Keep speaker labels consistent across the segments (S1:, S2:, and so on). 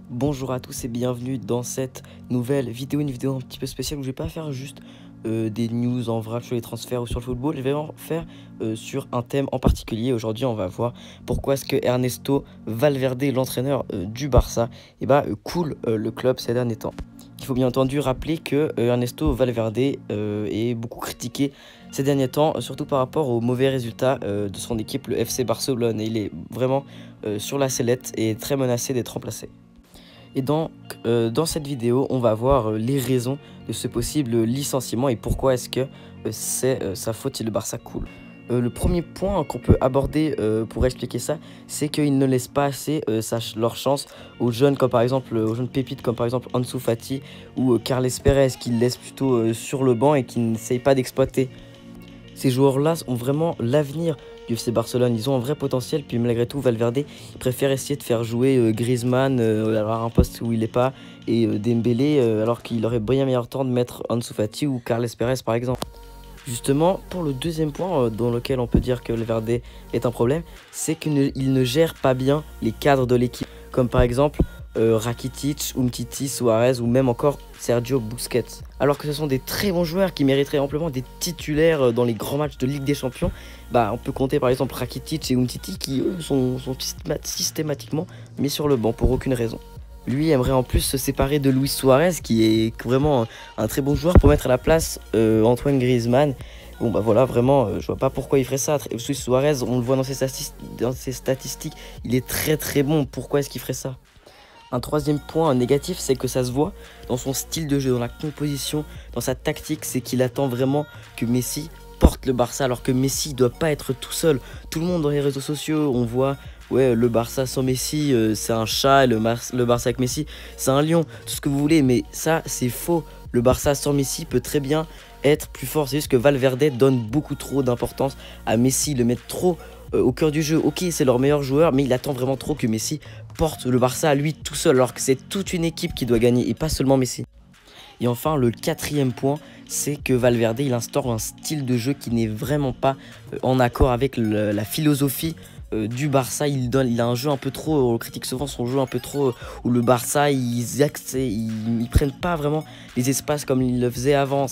S1: Bonjour à tous et bienvenue dans cette nouvelle vidéo, une vidéo un petit peu spéciale où je vais pas faire juste des news en vrac sur les transferts ou sur le football, je vais en faire sur un thème en particulier. Aujourd'hui on va voir pourquoi est-ce que Ernesto Valverde, l'entraîneur du Barça, coule le club ces derniers temps. Il faut bien entendu rappeler que Ernesto Valverde est beaucoup critiqué ces derniers temps, surtout par rapport aux mauvais résultats de son équipe, le FC Barcelone. Et il est vraiment sur la sellette et très menacé d'être remplacé. Et donc, dans cette vidéo, on va voir les raisons de ce possible licenciement et pourquoi est-ce que c'est sa faute si le Barça coule. Le premier point qu'on peut aborder pour expliquer ça, c'est qu'ils ne laissent pas assez leur chance aux jeunes, comme par exemple aux jeunes pépites comme par exemple Ansu Fati ou Carles Pérez, qu'ils laissent plutôt sur le banc et qui n'essayent pas d'exploiter. Ces joueurs-là ont vraiment l'avenir du FC Barcelone, ils ont un vrai potentiel, puis malgré tout Valverde il préfère essayer de faire jouer Griezmann à un poste où il n'est pas, et Dembélé alors qu'il aurait bien meilleur temps de mettre Ansu Fati ou Carles Pérez par exemple. Justement, pour le deuxième point dans lequel on peut dire que Valverde est un problème, c'est qu'il ne gère pas bien les cadres de l'équipe, comme par exemple Rakitic, Umtiti, Suarez ou même encore Sergio Busquets. Alors que ce sont des très bons joueurs qui mériteraient amplement des titulaires dans les grands matchs de Ligue des Champions, on peut compter par exemple Rakitic et Umtiti qui eux sont systématiquement mis sur le banc pour aucune raison. Lui aimerait en plus se séparer de Luis Suarez qui est vraiment un très bon joueur pour mettre à la place Antoine Griezmann. Bon voilà, vraiment je vois pas pourquoi il ferait ça. Luis Suarez, on le voit dans ses statistiques, il est très bon, pourquoi est-ce qu'il ferait ça? Un troisième point négatif, c'est que ça se voit dans son style de jeu, dans la composition, dans sa tactique, c'est qu'il attend vraiment que Messi porte le Barça, alors que Messi ne doit pas être tout seul. Tout le monde dans les réseaux sociaux, on voit le Barça sans Messi, c'est un chat, et le Barça avec Messi, c'est un lion, tout ce que vous voulez, mais ça, c'est faux. Le Barça sans Messi peut très bien être plus fort, c'est juste que Valverde donne beaucoup trop d'importance à Messi, le met trop au cœur du jeu. Ok, c'est leur meilleur joueur, mais il attend vraiment trop que Messi porte le Barça à lui tout seul, alors que c'est toute une équipe qui doit gagner et pas seulement Messi. Et enfin, le quatrième point, c'est que Valverde, il instaure un style de jeu qui n'est vraiment pas en accord avec la philosophie du Barça. Il a un jeu un peu trop, on critique souvent son jeu un peu trop, où le Barça, ils prennent pas vraiment les espaces comme ils le faisaient avant.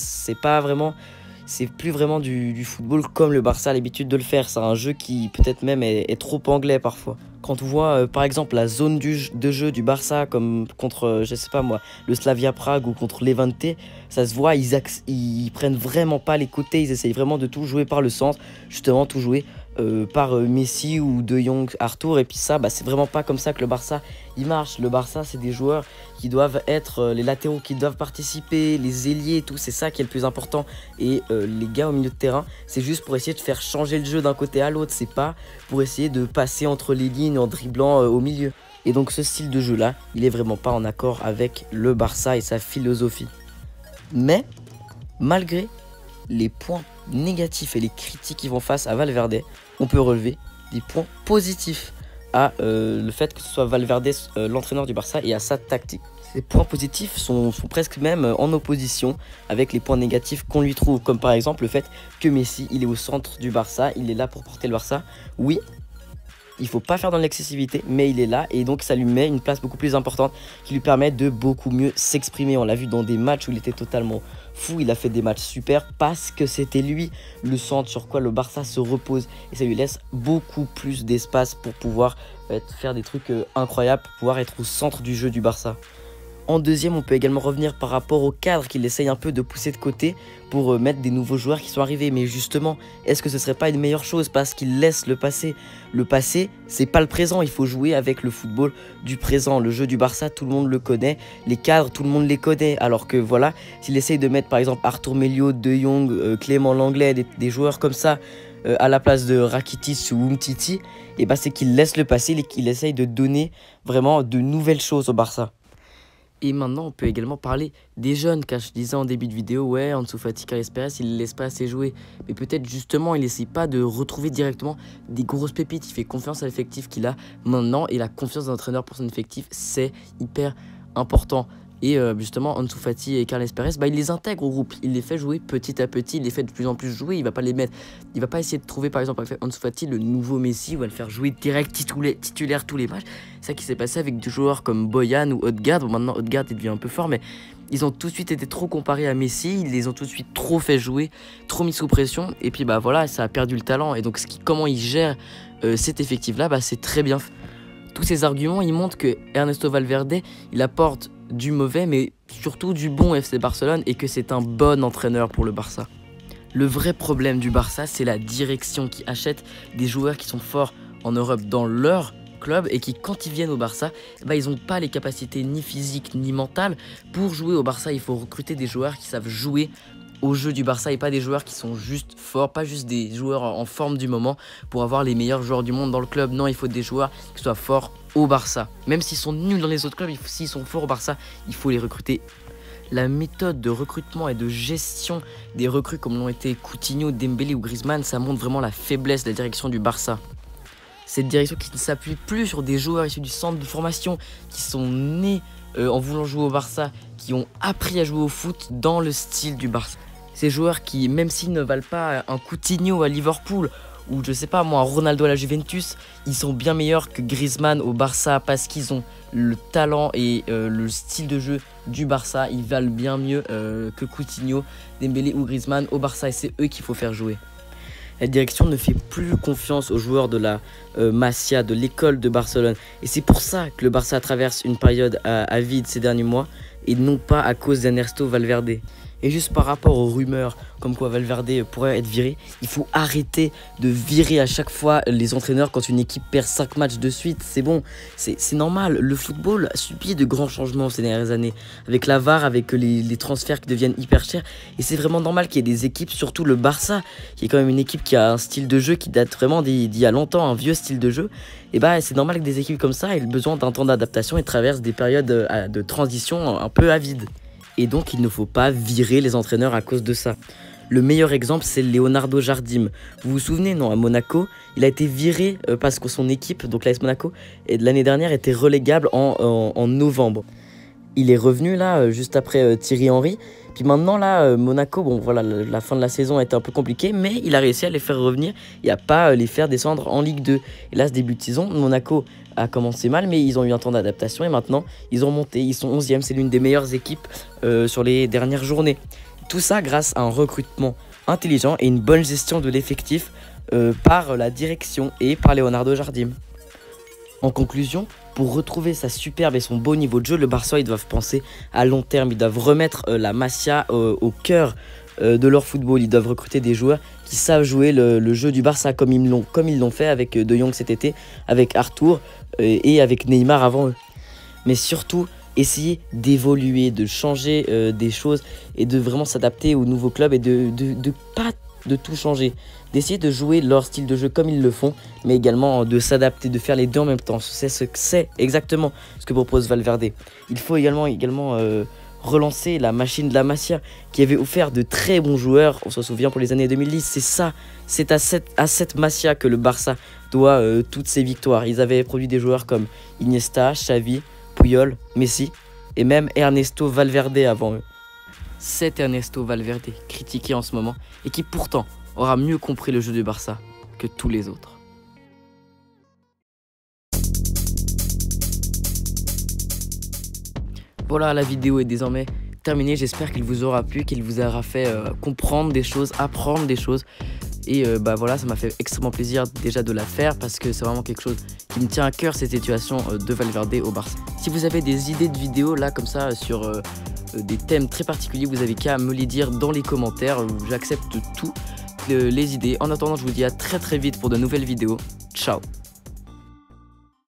S1: C'est plus vraiment du football comme le Barça a l'habitude de le faire. C'est un jeu qui peut-être même est trop anglais parfois. Quand on voit par exemple la zone de jeu du Barça comme contre, je sais pas moi, le Slavia Prague ou contre Levante, ça se voit, ils prennent vraiment pas les côtés, ils essayent vraiment de tout jouer par le centre, justement tout jouer par Messi ou De Jong, Arthur, et puis ça, c'est vraiment pas comme ça que le Barça il marche. Le Barça, c'est des joueurs qui doivent être les latéraux qui doivent participer, les ailiers et tout, c'est ça qui est le plus important. Et les gars au milieu de terrain, c'est juste pour essayer de faire changer le jeu d'un côté à l'autre, c'est pas pour essayer de passer entre les lignes en dribblant au milieu. Et donc ce style de jeu là, il est vraiment pas en accord avec le Barça et sa philosophie. Mais malgré les points négatifs et les critiques qui vont face à Valverde, on peut relever des points positifs à le fait que ce soit Valverde l'entraîneur du Barça et à sa tactique. Ces points positifs sont presque même en opposition avec les points négatifs qu'on lui trouve, comme par exemple le fait que Messi il est au centre du Barça, il est là pour porter le Barça. Oui, il ne faut pas faire dans l'excessivité, mais il est là et donc ça lui met une place beaucoup plus importante qui lui permet de beaucoup mieux s'exprimer. On l'a vu dans des matchs où il était totalement fou, il a fait des matchs super parce que c'était lui le centre sur quoi le Barça se repose et ça lui laisse beaucoup plus d'espace pour pouvoir faire des trucs incroyables, pour pouvoir être au centre du jeu du Barça. En deuxième, on peut également revenir par rapport au cadre qu'il essaye un peu de pousser de côté pour mettre des nouveaux joueurs qui sont arrivés. Mais justement, est-ce que ce serait pas une meilleure chose parce qu'il laisse le passé? Le passé, c'est pas le présent. Il faut jouer avec le football du présent. Le jeu du Barça, tout le monde le connaît. Les cadres, tout le monde les connaît. Alors que voilà, s'il essaye de mettre par exemple Arthur Melio, De Jong, Clément Langlais, des joueurs comme ça à la place de Rakitic ou Umtiti, c'est qu'il laisse le passé et qu'il essaye de donner vraiment de nouvelles choses au Barça. Et maintenant, on peut également parler des jeunes, car je disais en début de vidéo, ouais, Ansu Fati, Carles Pérez, il ne laisse pas assez jouer. Mais peut-être justement, il n'essaie pas de retrouver directement des grosses pépites. Il fait confiance à l'effectif qu'il a maintenant, et la confiance d'un entraîneur pour son effectif, c'est hyper important. Et justement, Ansu Fati et Carles Perez, il les intègre au groupe. Il les fait jouer petit à petit, il les fait de plus en plus jouer. Il va pas les mettre. Il va pas essayer de trouver, par exemple, avec Ansu Fati, le nouveau Messi, ou va le faire jouer direct titulaire tous les matchs. C'est ça qui s'est passé avec des joueurs comme Boyan ou Odegaard. Bon, maintenant, Odegaard, il devient un peu fort, mais ils ont tout de suite été trop comparés à Messi. Ils les ont tout de suite trop fait jouer, trop mis sous pression. Et puis, voilà, ça a perdu le talent. Et donc, comment il gère cet effectif-là, c'est très bien. Tous ces arguments, ils montrent que Ernesto Valverde, il apporte du mauvais, mais surtout du bon FC Barcelone, et que c'est un bon entraîneur pour le Barça. Le vrai problème du Barça, c'est la direction qui achète des joueurs qui sont forts en Europe dans leur club et qui, quand ils viennent au Barça, ils n'ont pas les capacités ni physiques ni mentales pour jouer au Barça. Il faut recruter des joueurs qui savent jouer au jeu du Barça et pas des joueurs qui sont juste forts, pas juste des joueurs en forme du moment pour avoir les meilleurs joueurs du monde dans le club. Non, il faut des joueurs qui soient forts au Barça. Même s'ils sont nuls dans les autres clubs, s'ils sont forts au Barça, il faut les recruter. La méthode de recrutement et de gestion des recrues comme l'ont été Coutinho, Dembélé ou Griezmann, ça montre vraiment la faiblesse de la direction du Barça. Cette direction qui ne s'appuie plus sur des joueurs issus du centre de formation, qui sont nés en voulant jouer au Barça, qui ont appris à jouer au foot dans le style du Barça. Ces joueurs qui, même s'ils ne valent pas un Coutinho à Liverpool ou je sais pas moi, un Ronaldo à la Juventus, ils sont bien meilleurs que Griezmann au Barça parce qu'ils ont le talent et le style de jeu du Barça. Ils valent bien mieux que Coutinho, Dembélé ou Griezmann au Barça et c'est eux qu'il faut faire jouer. La direction ne fait plus confiance aux joueurs de la Masia, de l'école de Barcelone. Et c'est pour ça que le Barça traverse une période à vide ces derniers mois et non pas à cause d'Ernesto Valverde. Et juste par rapport aux rumeurs comme quoi Valverde pourrait être viré, il faut arrêter de virer à chaque fois les entraîneurs quand une équipe perd 5 matchs de suite. C'est bon, c'est normal. Le football a subi de grands changements ces dernières années. Avec la VAR, avec les transferts qui deviennent hyper chers. Et c'est vraiment normal qu'il y ait des équipes, surtout le Barça, qui est quand même une équipe qui a un style de jeu qui date vraiment d'il y a longtemps, un vieux style de jeu. Et c'est normal que des équipes comme ça aient besoin d'un temps d'adaptation et traversent des périodes de transition un peu avides. Et donc, il ne faut pas virer les entraîneurs à cause de ça. Le meilleur exemple, c'est Leonardo Jardim. Vous vous souvenez, non, à Monaco, il a été viré parce que son équipe, donc l'AS Monaco, l'année dernière était relégable en novembre. Il est revenu là, juste après Thierry Henry. Puis maintenant, là, Monaco, bon voilà, la fin de la saison a été un peu compliquée, mais il a réussi à les faire revenir et à pas les faire descendre en Ligue 2. Et là, ce début de saison, Monaco a commencé mal, mais ils ont eu un temps d'adaptation et maintenant, ils ont monté, ils sont 11e. C'est l'une des meilleures équipes sur les dernières journées. Tout ça grâce à un recrutement intelligent et une bonne gestion de l'effectif par la direction et par Leonardo Jardim. En conclusion, pour retrouver sa superbe et son beau niveau de jeu, le Barça, ils doivent penser à long terme. Ils doivent remettre la Masia au cœur de leur football. Ils doivent recruter des joueurs qui savent jouer le jeu du Barça comme ils l'ont fait avec De Jong cet été, avec Arthur et avec Neymar avant eux. Mais surtout, essayer d'évoluer, de changer des choses et de vraiment s'adapter au nouveau club et de pas de tout changer, d'essayer de jouer leur style de jeu comme ils le font, mais également de s'adapter, de faire les deux en même temps. C'est exactement ce que propose Valverde. Il faut également relancer la machine de la Masia qui avait offert de très bons joueurs, on s'en souvient pour les années 2010, c'est à cette Masia que le Barça doit toutes ses victoires. Ils avaient produit des joueurs comme Iniesta, Xavi, Puyol, Messi et même Ernesto Valverde avant eux. C'est Ernesto Valverde, critiqué en ce moment, et qui pourtant aura mieux compris le jeu du Barça que tous les autres. Voilà, la vidéo est désormais terminée. J'espère qu'il vous aura plu, qu'il vous aura fait comprendre des choses, apprendre des choses. Et voilà, ça m'a fait extrêmement plaisir déjà de la faire parce que c'est vraiment quelque chose qui me tient à cœur, cette situation de Valverde au Barça. Si vous avez des idées de vidéos là comme ça sur des thèmes très particuliers, vous avez qu'à me les dire dans les commentaires. J'accepte toutes les idées. En attendant, je vous dis à très vite pour de nouvelles vidéos. Ciao!